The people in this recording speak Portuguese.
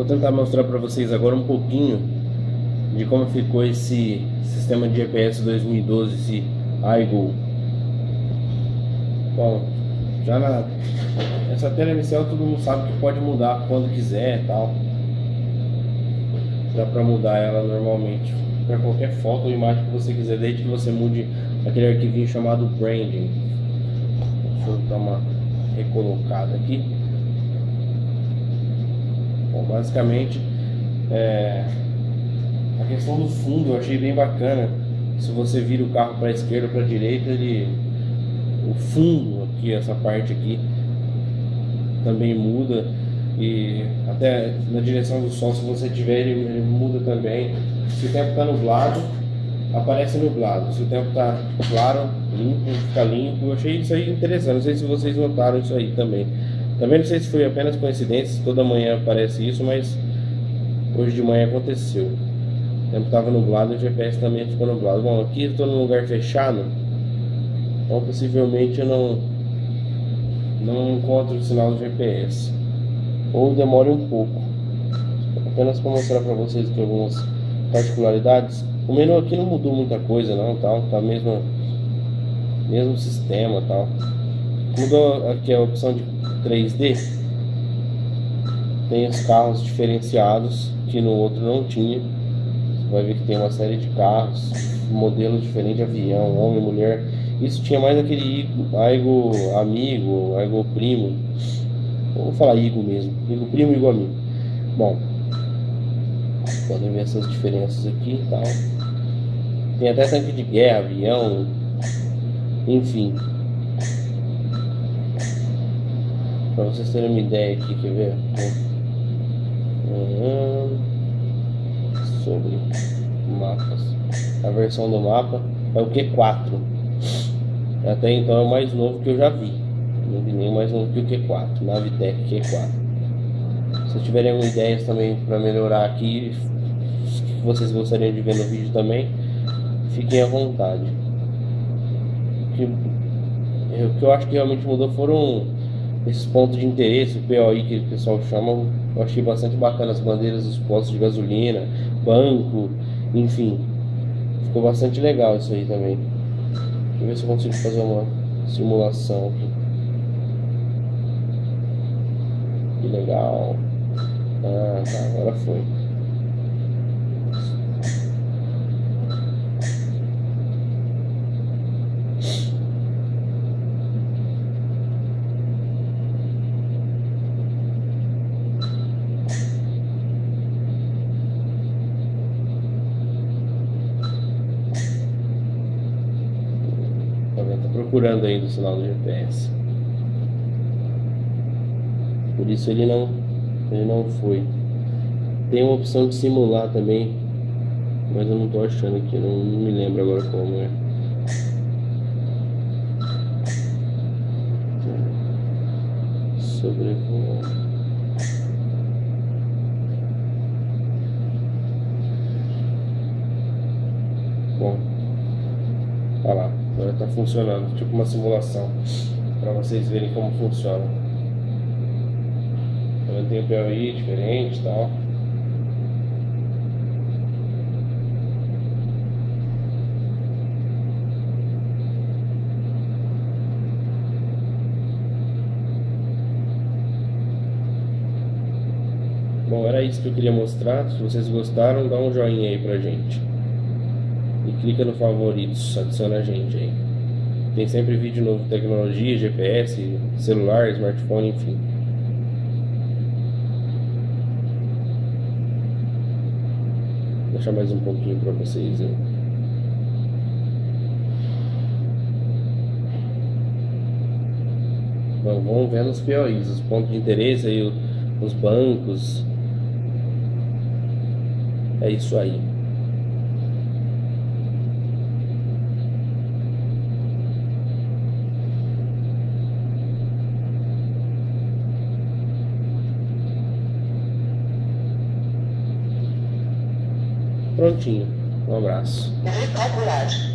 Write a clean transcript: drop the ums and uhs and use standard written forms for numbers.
vou tentar mostrar para vocês agora um pouquinho de como ficou esse sistema de GPS 2012, esse iGo. Bom, essa tela inicial todo mundo sabe que pode mudar quando quiser e tal. Dá para mudar ela normalmente para qualquer foto ou imagem que você quiser, desde que você mude aquele arquivinho chamado branding. Deixa eu dar uma recolocada aqui. Bom, basicamente a questão do fundo eu achei bem bacana. Se você vira o carro para a esquerda ou para a direita, o fundo aqui, essa parte aqui também muda, e até na direção do sol, se você tiver, ele muda também. Se o tempo está nublado, aparece nublado. Se o tempo está claro, limpo, fica limpo. Eu achei isso aí interessante. Não sei se vocês notaram isso aí também. Também não sei se foi apenas coincidência, se toda manhã aparece isso, mas hoje de manhã aconteceu. O tempo estava nublado e o GPS também ficou nublado. Bom, aqui eu estou num lugar fechado, então possivelmente eu não encontro o sinal do GPS, ou demore um pouco. Apenas para mostrar para vocês aqui algumas particularidades. O menu aqui não mudou muita coisa não, tá mesmo sistema, tal. Mudou aqui a opção de 3D. Tem os carros diferenciados que no outro não tinha. Você vai ver que tem uma série de carros, modelo diferente, avião, homem, mulher. Isso tinha mais aquele iGo amigo, iGo primo. Vou falar iGo mesmo, iGo primo, iGo amigo. Bom, podem ver essas diferenças aqui e tal. Tem até tanque de guerra, avião, enfim. Para vocês terem uma ideia aqui, quer ver? Sobre mapas. A versão do mapa é o Q4. Até então é o mais novo que eu já vi. Não vi nem mais novo que o Q4, Navitec Q4. Se tiverem alguma ideia também para melhorar aqui, que vocês gostariam de ver no vídeo também, fiquem à vontade. O que eu acho que realmente mudou foram esses pontos de interesse, o POI que o pessoal chama. Eu achei bastante bacana as bandeiras dos postos de gasolina, banco, enfim. Ficou bastante legal isso aí também. Deixa eu ver se eu consigo fazer uma simulação aqui. Que legal. Ah, tá, agora foi. Tá procurando ainda o sinal do GPS. Por isso ele não foi. Tem uma opção de simular também, mas eu não tô achando aqui, não me lembro agora como é. Sobrevoar. Bom, olha lá, agora tá funcionando, tipo uma simulação, para vocês verem como funciona. Também tem o POI diferente e tal. Bom, era isso que eu queria mostrar. Se vocês gostaram, dá um joinha aí pra gente. E clica no favoritos, adiciona a gente aí. Tem sempre vídeo novo de tecnologia, GPS, celular, smartphone, enfim. Vou deixar mais um pouquinho pra vocês aí. Bom, vamos vendo os POIs, os pontos de interesse aí, os bancos. É isso aí. Prontinho. Um abraço.